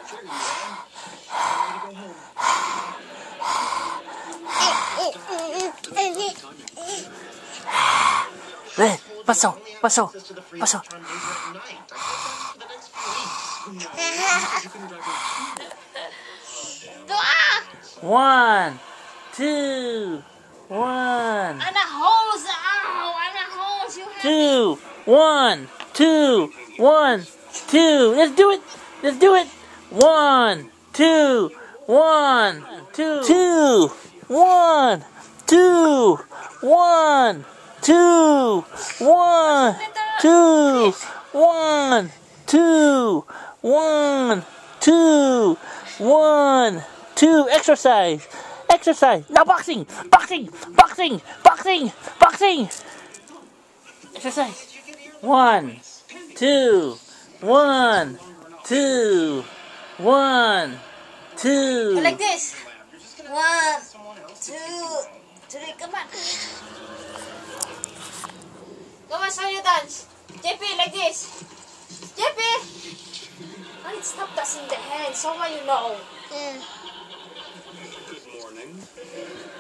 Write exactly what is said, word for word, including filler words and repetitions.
네, 봤어, 봤어, 봤어. One, two, one. Anna holes, ow, Anna holes, you have Two, one, two, one, two. Let's do it. Let's do it. One, two, one, two, two, one, two, one, two, one, two, one, two, one, two, one, two. Exercise. Exercise. Now boxing. Boxing. Boxing. Boxing. Boxing. Exercise. One, two, one, two, one, two. like this. One, two, three, come on. Come on, show you dance. J P, like this. J P! I need to stop touching the hand, so what you know. Good morning.